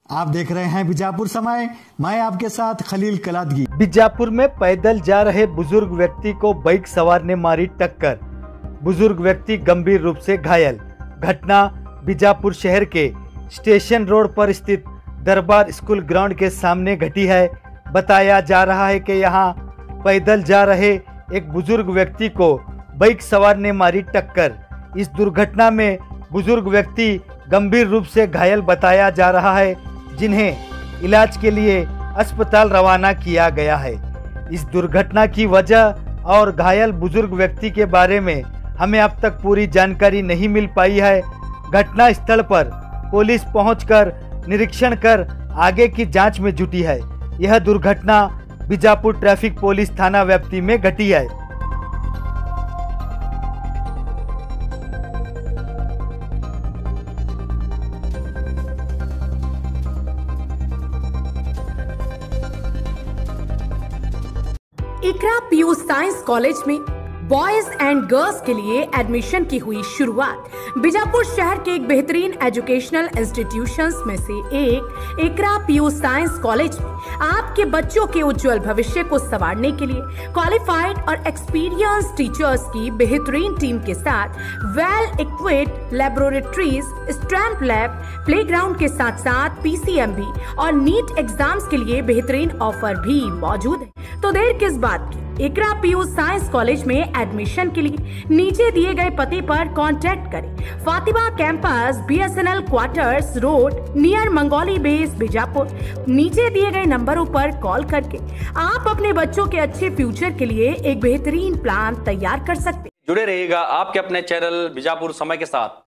आप देख रहे हैं बीजापुर समय। मैं आपके साथ खलील कलादगी। बीजापुर में पैदल जा रहे बुजुर्ग व्यक्ति को बाइक सवार ने मारी टक्कर। बुजुर्ग व्यक्ति गंभीर रूप से घायल। घटना बीजापुर शहर के स्टेशन रोड पर स्थित दरबार स्कूल ग्राउंड के सामने घटी है। बताया जा रहा है कि यहां पैदल जा रहे एक बुजुर्ग व्यक्ति को बाइक सवार ने मारी टक्कर। इस दुर्घटना में बुजुर्ग व्यक्ति गंभीर रूप से घायल बताया जा रहा है, जिन्हें इलाज के लिए अस्पताल रवाना किया गया है। इस दुर्घटना की वजह और घायल बुजुर्ग व्यक्ति के बारे में हमें अब तक पूरी जानकारी नहीं मिल पाई है। घटना स्थल पर पुलिस पहुंचकर निरीक्षण कर आगे की जांच में जुटी है। यह दुर्घटना बीजापुर ट्रैफिक पुलिस थाना व्याप्ति में घटी है। इकरा पीयू साइंस कॉलेज में बॉयज एंड गर्ल्स के लिए एडमिशन की हुई शुरुआत। बीजापुर शहर के एक बेहतरीन एजुकेशनल इंस्टीट्यूशंस में से एक इकरा पीयू साइंस कॉलेज में आपके बच्चों के उज्जवल भविष्य को संवारने के लिए क्वालिफाइड और एक्सपीरियंस टीचर्स की बेहतरीन टीम के साथ well equipped laboratories, STEM lab, playground के साथ साथ पीसीएमबी और नीट एग्जाम्स के लिए बेहतरीन ऑफर भी मौजूद है। तो देर किस बात की, इकरा पीयू साइंस कॉलेज में एडमिशन के लिए नीचे दिए गए पते पर कांटेक्ट करें। Fatima campus, BSNL quarters road, near Mangoli base, Bijapur. नीचे दिए गए नंबरों पर कॉल करके आप अपने बच्चों के अच्छे फ्यूचर के लिए एक बेहतरीन प्लान तैयार कर सकते हैं। जुड़े रहिएगा आपके अपने चैनल बीजापुर समय के साथ।